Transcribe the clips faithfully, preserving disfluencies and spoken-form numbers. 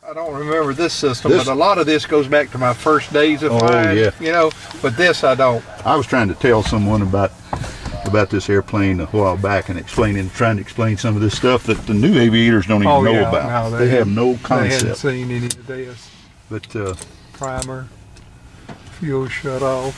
I don't remember this system, This- but a lot of this goes back to my first days of Oh, flying. yeah. You know, but this I don't. I was trying to tell someone about about this airplane a while back and explaining, trying to explain some of this stuff that the new aviators don't even Oh, know yeah, about. no, they, they have no They hadn't concept. seen any of this. But uh, Primer, fuel shut off.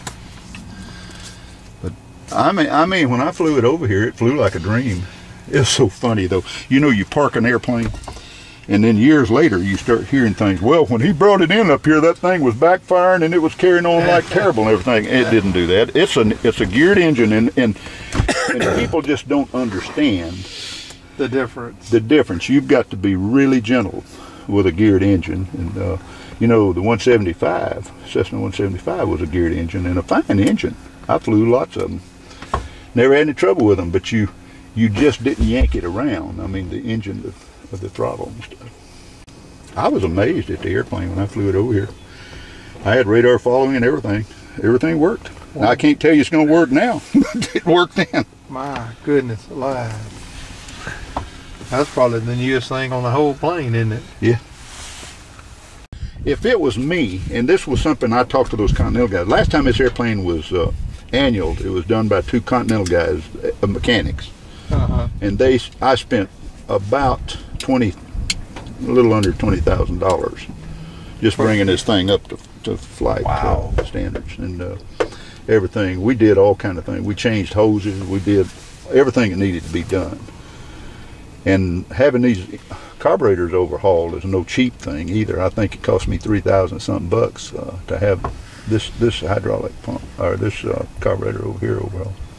I mean, I mean, when I flew it over here, it flew like a dream. It was so funny though. You know, you park an airplane, and then years later you start hearing things. Well, when he brought it in up here, that thing was backfiring and it was carrying on like terrible and everything. It didn't do that. It's a it's a geared engine, and and, and people just don't understand The difference. the difference. You've got to be really gentle with a geared engine, and uh, you know, the one seventy-five, Cessna one seventy-five was a geared engine and a fine engine. I flew lots of them. Never had any trouble with them, but you you just didn't yank it around. I mean, the engine of, of the throttle and stuff. I was amazed at the airplane when I flew it over here. I had radar following and everything. Everything worked. Now, I can't tell you it's going to work now, but it worked then. My goodness alive. That's probably the newest thing on the whole plane, isn't it? Yeah. If it was me, and this was something I talked to those Continental guys. Last time this airplane was uh, annualed, it was done by two Continental guys, uh, mechanics. Uh-huh. And they, I spent about twenty, a little under twenty thousand dollars, just bringing this thing up to, to flight Wow. uh, standards and uh, everything. We did all kind of things. We changed hoses. We did everything that needed to be done. And having these carburetors overhauled is no cheap thing either. I think it cost me three thousand something bucks uh, to have this this hydraulic pump or this uh, carburetor over here overhauled.